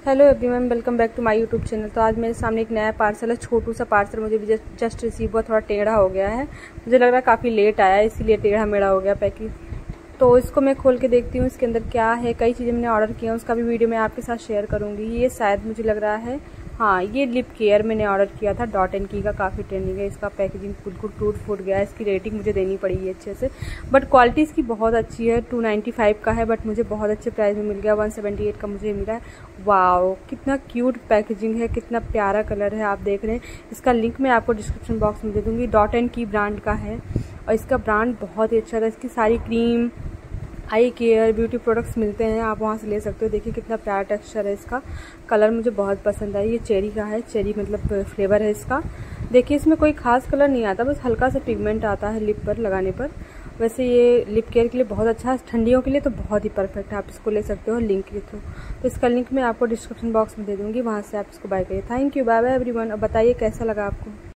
Hello everyone, welcome back to my YouTube channel. तो आज मेरे सामने एक नया पार्सल है, छोटू सा पार्सल मुझे भी जस्ट रिसीव हुआ। थोड़ा टेढ़ा हो गया है, मुझे लग रहा है काफ़ी लेट आया है, इसीलिए टेढ़ा मेढ़ा हो गया पैकिंग। तो इसको मैं खोल के देखती हूँ इसके अंदर क्या है। कई चीज़ें मैंने ऑर्डर किया, उसका भी वीडियो मैं आपके साथ शेयर करूँगी। ये शायद मुझे लग रहा है, हाँ, ये लिप केयर मैंने ऑर्डर किया था डॉट एंड की का। काफ़ी ट्रेंडिंग है, इसका पैकेजिंग बिल्कुल टूट फूट गया है। इसकी रेटिंग मुझे देनी पड़ेगी अच्छे से, बट क्वालिटी इसकी बहुत अच्छी है। 295 का है, बट मुझे बहुत अच्छे प्राइस में मिल गया। 178 का मुझे मिला है। वाओ, कितना क्यूट पैकेजिंग है, कितना प्यारा कलर है, आप देख रहे हैं। इसका लिंक मैं आपको डिस्क्रिप्शन बॉक्स में दे दूँगी। डॉट एंड की ब्रांड का है और इसका ब्रांड बहुत ही अच्छा था। इसकी सारी cream, eye care, beauty products मिलते हैं, आप वहाँ से ले सकते हो। देखिए कितना प्यारा टेक्सचर है इसका। कलर मुझे बहुत पसंद आया। ये चेरी का है, चेरी मतलब फ्लेवर है इसका। देखिए इसमें कोई खास कलर नहीं आता, बस हल्का सा पिगमेंट आता है लिप पर लगाने पर। वैसे ये लिप केयर के लिए बहुत अच्छा है, ठंडियों के लिए तो बहुत ही परफेक्ट है। आप इसको ले सकते हो लिंक के थ्रू। तो इसका लिंक मैं आपको डिस्क्रिप्शन बॉक्स में दे दूँगी, वहाँ से आप इसको बाय करिए। Thank you, bye bye everyone. और बताइए कैसा लगा आपको।